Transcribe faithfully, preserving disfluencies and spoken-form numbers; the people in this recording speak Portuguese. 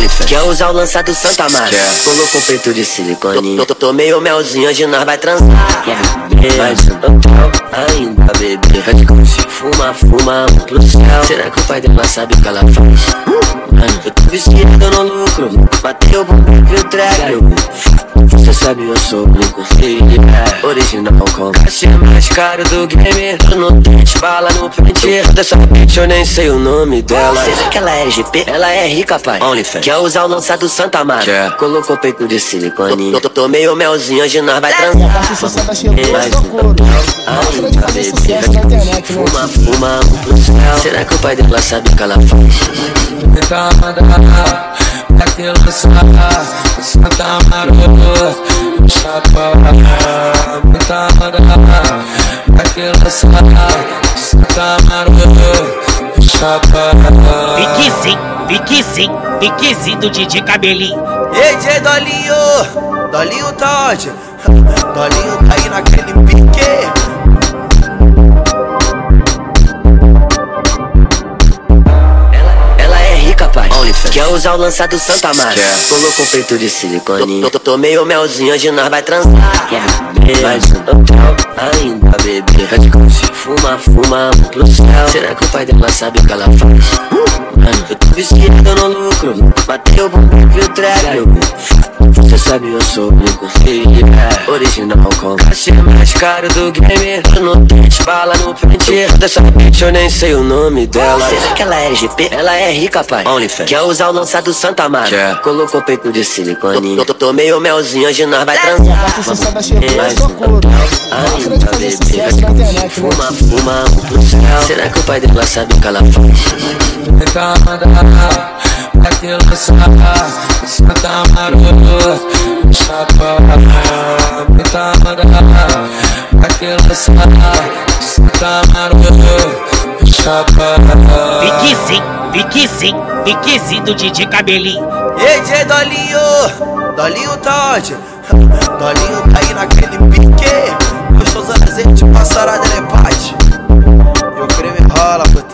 Quer usar o lançado Santa Mara? Colocou peito de silicone. Tô, tô, tomei o melzinho, hoje nós vai transar. Mas eu não tô ainda, bebê. Fuma, fuma, vamos pro céu. Será que o pai dela sabe o que ela faz? Mano, eu tô viciado no lucro. Matei o bumbum que eu trago. Você sabe, eu sou único. É original com cachê mais caro do game. Eu não tenho bala no pente. Dessa bitch eu nem sei o nome dela. Será que ela é L G P? Ela é rica, pai. OnlyFans. Quer usar o lançado Santa Mara? Quer. Colocou peito de silicone. Tô, tô, tomei o melzinho, hoje nós vai transar. Mas não tô ainda, bebê. Fuma, fuma, vamos pro céu. Será que o pai dela sabe o que ela faz? Tenta mandar daquele lançar Santa Mara, chapa. Tenta mandar daquele lançar Santa Mara, chapa. Pique sim, pique sim, piquezinho do D J Cabelinho. Ei, D J Dolinho, Dolinho tá onde? Dolinho tá aí naquele pique. Quer usar o lançado Santa Mara? Colocou peito de silicone. Tô, tô, tomei o melzinho, hoje nós vai transar. Mas eu não tô ainda, bebê. Fuma, fuma, vamos pro céu. Será que o pai dela sabe o que ela faz? Mano, eu tô viciado no lucro. Matei o bumbum que eu trago. Você sabe, eu sou único. É original com cachê mais caro do game. Eu não tenho bala no pente. Dessa bitch eu nem sei o nome dela. Será que ela é L G P? Ela é rica, pai. OnlyFans. Quer usar o lançado Santa Mara? Quer. Colocou peito de silicone. Tô, tô, tomei o melzinho, hoje nós vai transar. Mas não tô ainda, bebê. Fuma, fuma, vamos pro céu. Será que o pai dela sabe o que ela faz? Tenta mandar daquele lançar Santa Mara, chapa. Tenta mandar daquele lançar Santa Mara, chapa. Pique sim, pique sim, piquezinho do D J Cabelinho. Ei, D J Dolinho, Dolinho tá onde? Dolinho tá aí naquele pique. Gostoso azeite, passarada, ele é pate. E o creme rola,